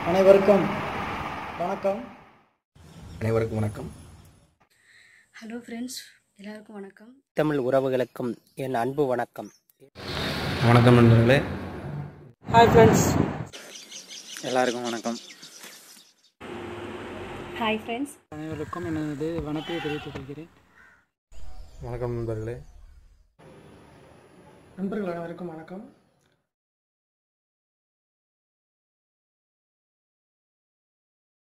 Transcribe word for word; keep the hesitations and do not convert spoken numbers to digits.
அனைவருக்கும் வணக்கம். அனைவருக்கும் வணக்கம். ஹலோ ஃப்ரெண்ட்ஸ், எல்லாருக்கும் வணக்கம். தமிழ் உறவுகளுக்கும் என் அன்பு வணக்கம். வணக்கம் நண்பர்களே. ஹாய் ஃப்ரெண்ட்ஸ், எல்லாருக்கும் வணக்கம். ஹாய் ஃப்ரெண்ட்ஸ், அனைவருக்கும் எனது வணக்கத்தை தெரிவித்துக் கொள்கிறேன். வணக்கம் நண்பர்களே. நண்பர்கள் அனைவருக்கும் வணக்கம்.